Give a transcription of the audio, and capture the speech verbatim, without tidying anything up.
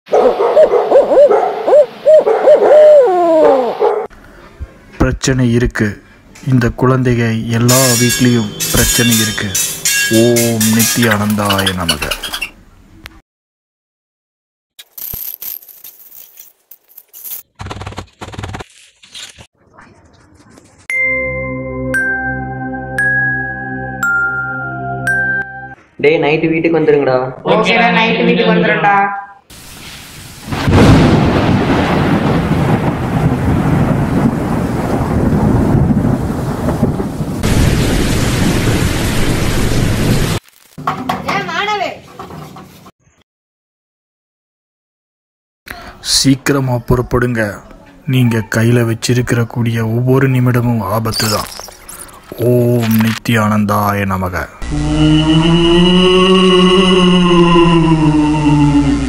பிரச்சனை இருக்கு. இந்த குழந்தைங்க எல்லா வீட்லேயும் பிரச்சனை இருக்கு. ஓம் நித்யானந்தாய நமக. டேய் நைட்டு வீட்டுக்கு வந்துருங்கடா. ஓகேடா, நைட்டு வீட்டுக்கு வந்துறேன்டா. சீக்கிரமா புறப்படுங்க. நீங்க கையில வச்சிருக்கிற கூடிய ஒவ்வொரு நிமிடமும் ஆபத்து தான். ஓம் நித்யானந்தாய நமக.